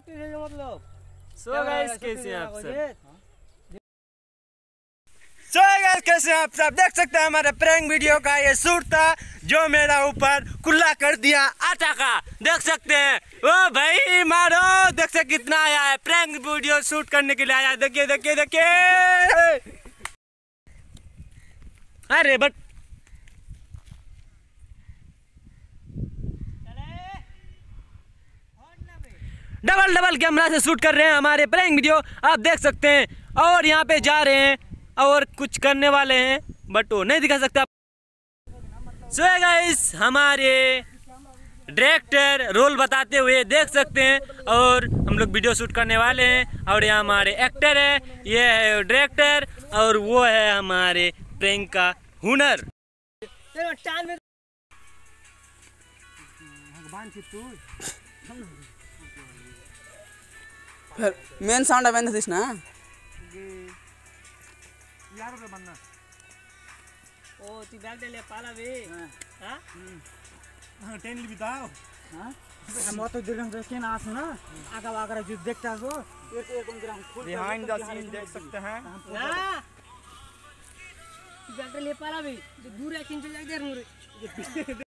मतलब so guys कैसे हैं आप सब? सो गाइस कैसे हैं आप सब? देख सकते हैं हमारे प्रैंक वीडियो का ये शूट था जो मेरा ऊपर कुल्ला कर दिया आटा का। देख सकते हैं ओ भाई मारो, देख सकते कितना आया है प्रैंक वीडियो शूट करने के लिए आया। देखिए देखिए देखिए, अरे बट डबल डबल कैमरा से शूट कर रहे हैं हमारे प्रैंक वीडियो, आप देख सकते हैं। और यहाँ पे जा रहे हैं और कुछ करने वाले हैं बट वो नहीं दिखा सकता। सो गाइस हमारे डायरेक्टर रोल बताते हुए देख सकते हैं और हम लोग वीडियो शूट करने वाले हैं। और यहाँ हमारे एक्टर है, ये है डायरेक्टर और वो है हमारे प्रैंक का हुनर। मेन साउंड अवेंद తీసిన यार रे बनना ओ ती बैग ले पाला वे हां हां टेन ली बताओ हां हम तो दिरम देखे ना आसना आगा आगा जो देखता हो एक ग्राम बिहाइंड द सीन देख सकते हैं ना बैग ले पाला वे दूर है किन चल जाए देर मुरे